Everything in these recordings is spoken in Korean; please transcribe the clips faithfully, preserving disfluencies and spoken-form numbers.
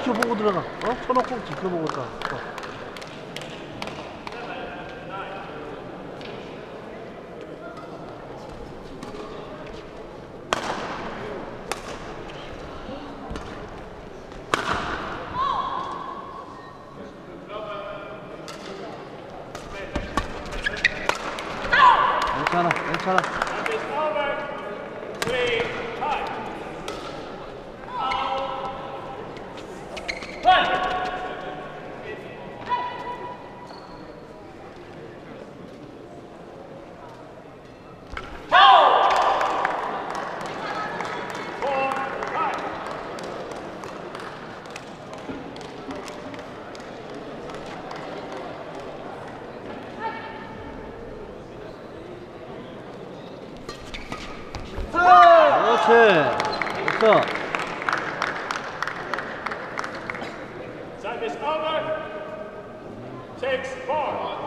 지켜보고 들어가. 어? 쳐놓고 지켜보고 들어가. 어. 괜찮아, 괜찮아. 그렇지. 됐어. Service over. Six, four.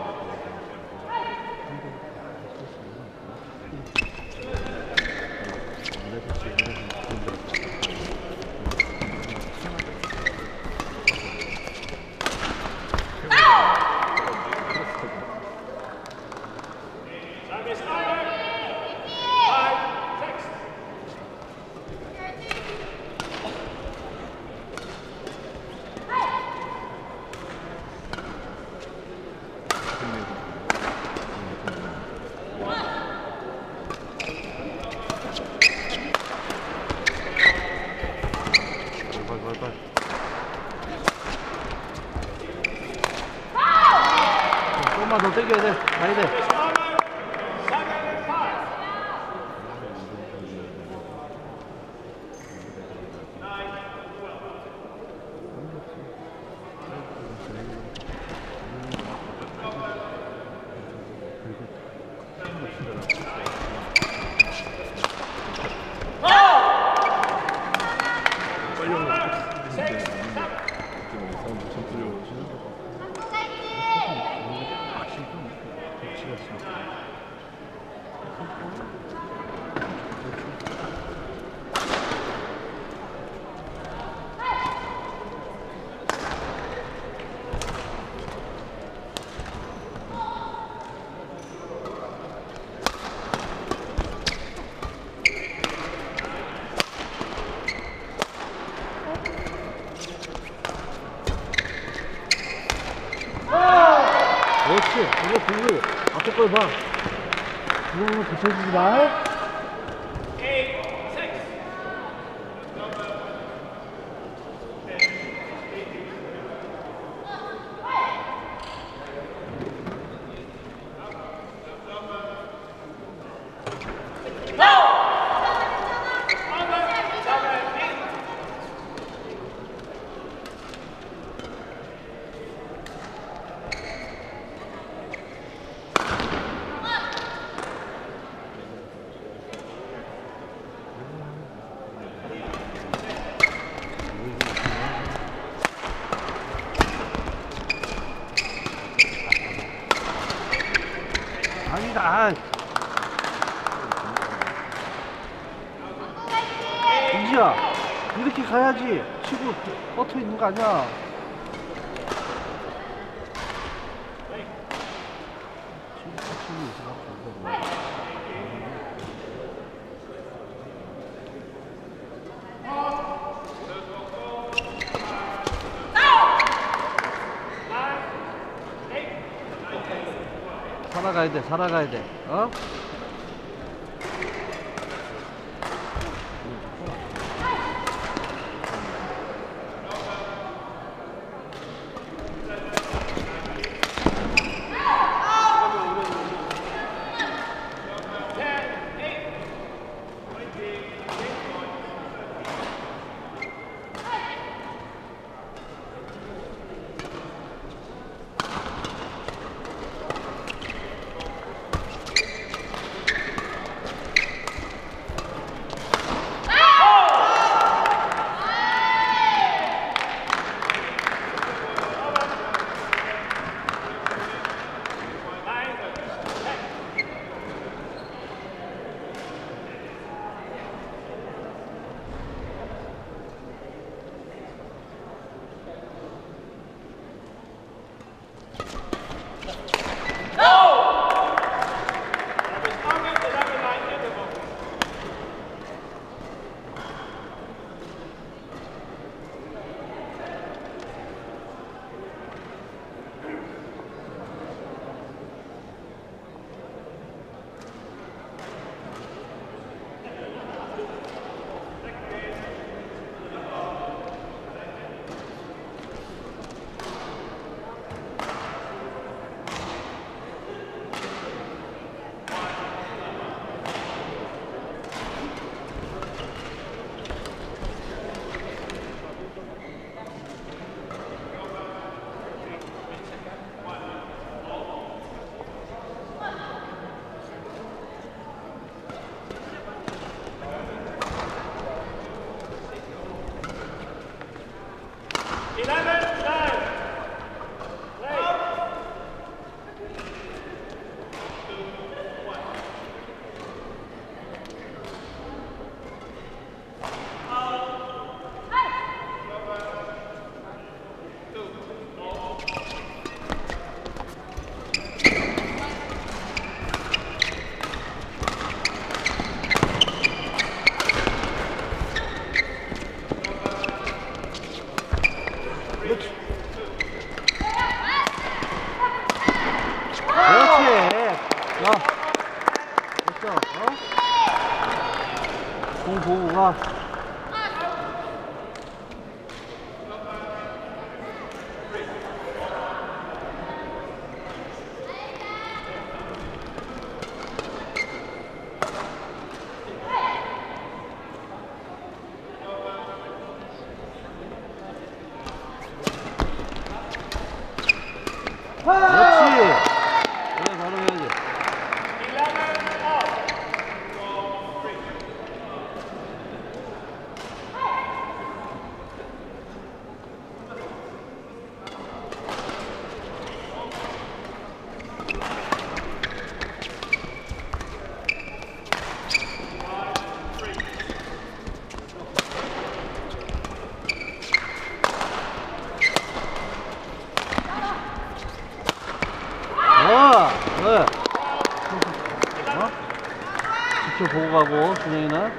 Service over. Five, six. 조금만 더 당겨야 돼. 가야 돼. 그렇지. 이거 보고 앞에 걸 봐. 이거 붙여주지 마. 아니다. 이지야, 이렇게 가야지. 치고 뻗어 있는 거 아니야. 살아가야 돼, 살아가야 돼. 어? eleven, nine. Play. 그렇지. 그렇지. 야. 됐어. 어? 공 보고 가. 그렇지. 그래, 바로 해야지. eleven, off. 어, 그래. 어? 직접 보고 가고, 준영이나.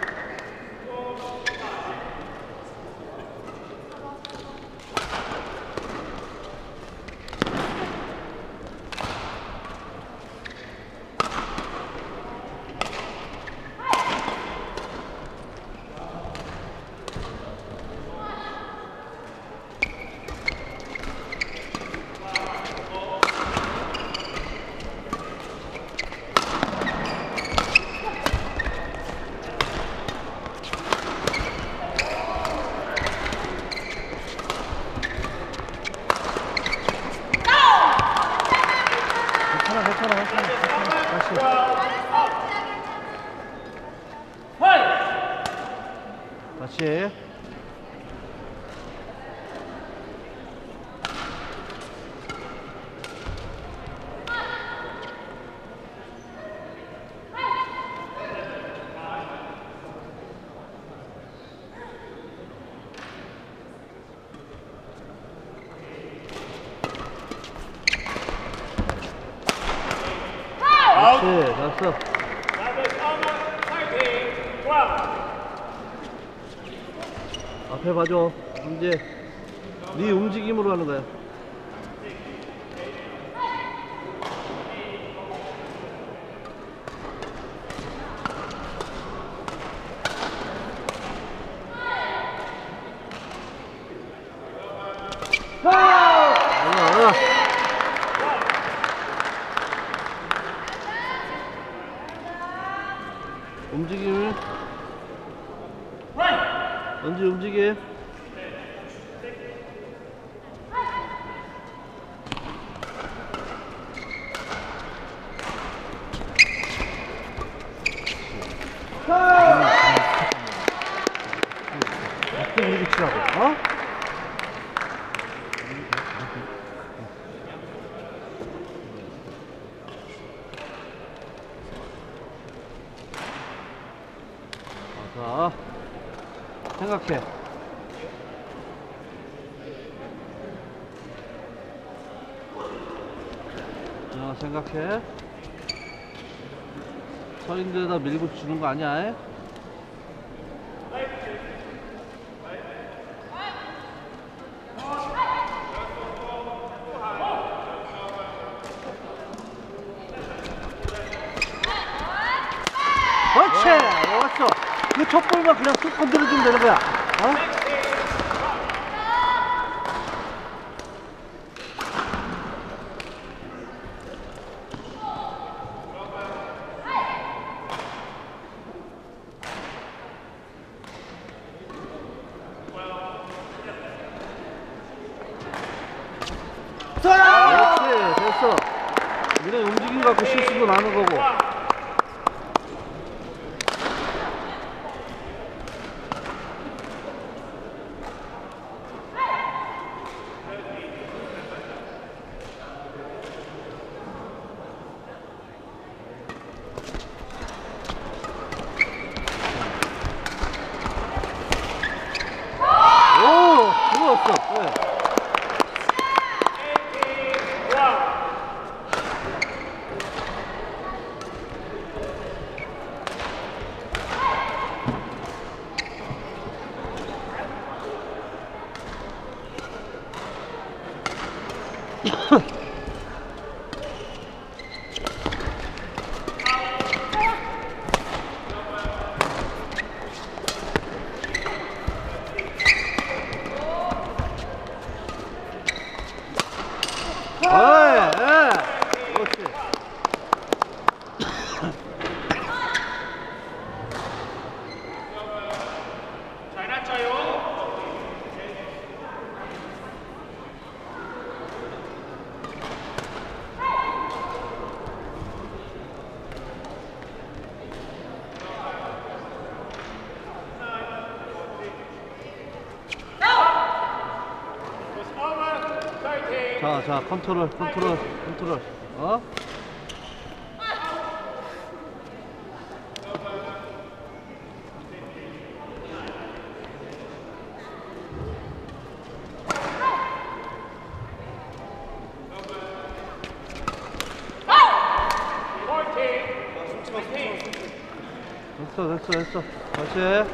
괜찮아, 괜찮아, 괜찮아. 다시. 다시. 그렇지, 됐어. Service over, thirteen, twelve. 앞에 봐줘. 이제 네 움직임으로 하는 거야. 아! 움직임을 언제 움직여? 어떻게 우리 치라고? 어? 자, 생각해. 자, 생각해. 서인데다 밀고 주는 거 아니야? 그렇지! 왔어! 그 첫 볼만 그냥 쑥 건드려주면 되는 거야. 어? 그렇지, 됐어. 니네 움직임 갖고 실수도 나는 거고. 네. eighteen one. 어이, 예. 그렇지. 잘 낮춰요. It's over. thirteen. 자, 자, 컨트롤, 컨트롤, 컨트롤. 어? fourteen. fifteen. 됐어, 됐어, 됐어. 다시.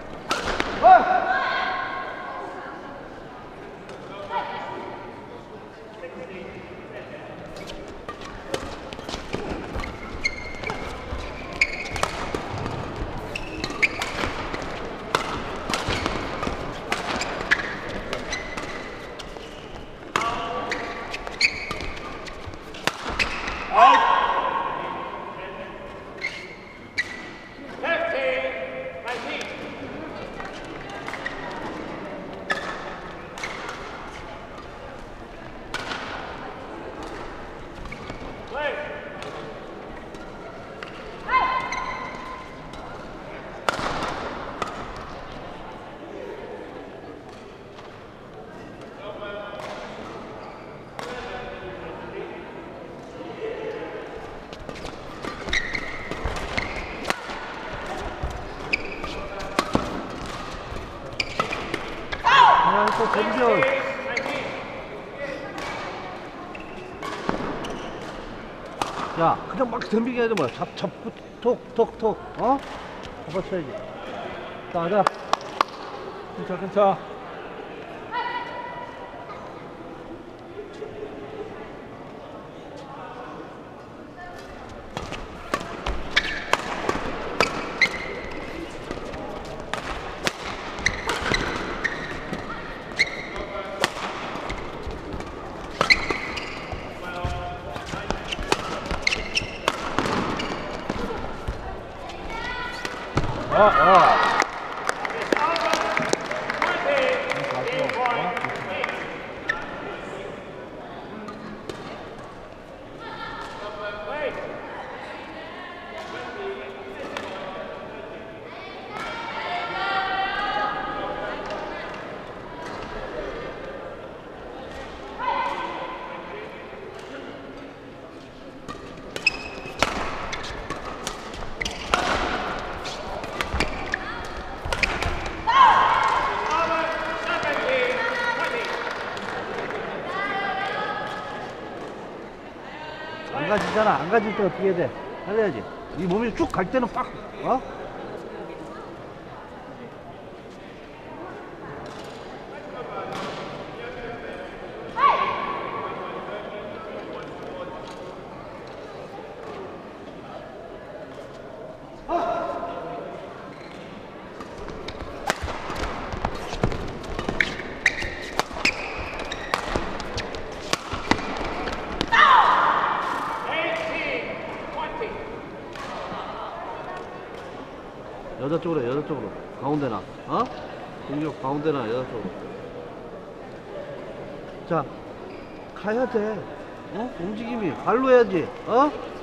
fifteen. nineteen. Play. 아, 또 덤벼. nineteen. 야, 그냥 막 덤비게 하지 마. 잡, 잡고, 톡, 톡, 톡. 어? 잡아쳐야지. 자, 가자. 괜찮아, 괜찮아. 어, 어. It's over. twenty. Game point. Play. seventeen. twenty. 안 가지잖아. 안 가질 때 어떻게 해야 돼? 해야지. 이 몸이 쭉 갈 때는 빡, 어? eighteen. twenty. 여자 쪽으로 해, 여자 쪽으로. 가운데 나. 어? 공격 가운데 나, 여자 쪽으로. 자, 가야 돼. 어? 움직임이 발로 해야지. 어?